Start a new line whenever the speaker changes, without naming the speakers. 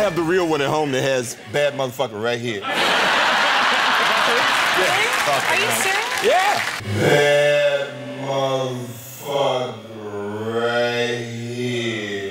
have the real one at home that has bad motherfucker right here.
Are you serious?
Yeah. Bad motherfucker right here.